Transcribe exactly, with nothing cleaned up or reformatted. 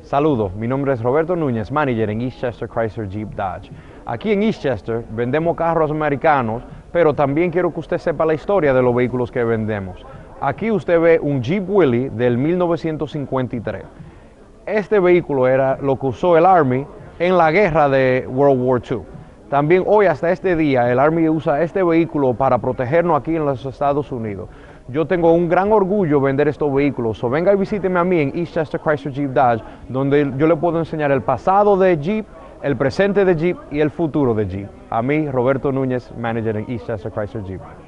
Saludos, mi nombre es Roberto Núñez, manager en Eastchester Chrysler Jeep Dodge. Aquí en Eastchester vendemos carros americanos, pero también quiero que usted sepa la historia de los vehículos que vendemos. Aquí usted ve un Jeep Willys del mil novecientos cincuenta y tres. Este vehículo era lo que usó el Army en la guerra de World War dos. También hoy hasta este día el Army usa este vehículo para protegernos aquí en los Estados Unidos. Yo tengo un gran orgullo vender estos vehículos, so venga y visíteme a mí en Eastchester Chrysler Jeep Dodge, donde yo le puedo enseñar el pasado de Jeep, el presente de Jeep y el futuro de Jeep. A mí, Roberto Núñez, manager en Eastchester Chrysler Jeep.